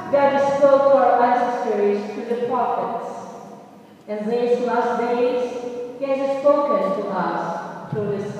God spoke to our ancestors through the prophets. In these last days, He has spoken to us through the